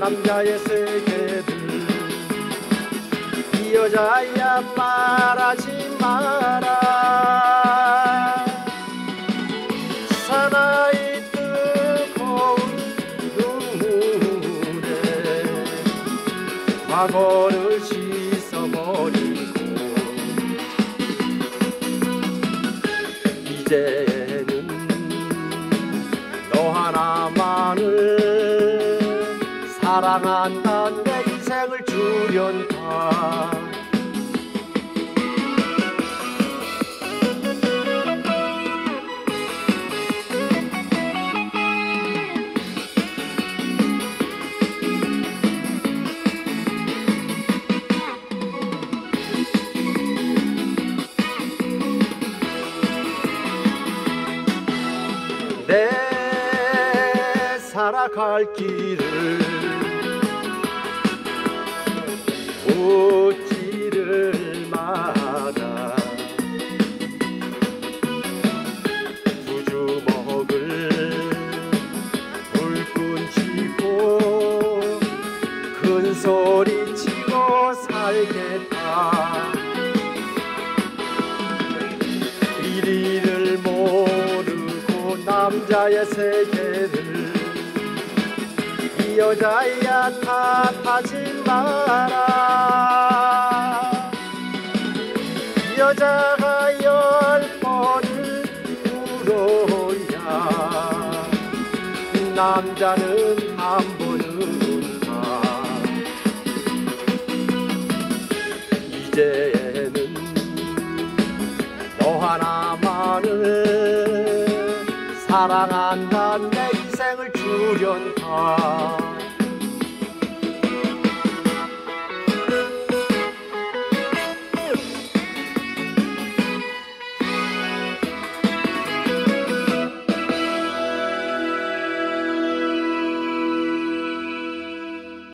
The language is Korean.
남자의 세계를 이 여자야 말하지 마라. 사나이 뜨거운 눈물에 과거를 씻어버리고 이제는 너 하나만을 사랑한다. 내 인생을 주련다. 내 살아갈 길을 꽃길을 마다 두 주먹을 불끈 쥐고 큰 소리 치고 살겠다. 이리를 모르고 남자의 세계를 이 여자야 탓하지 마라. 이 여자가 10번을 울어야 남자는 한 번은 운다. 이제는 너 하나만을 사랑한다. 내 인생을 주련다.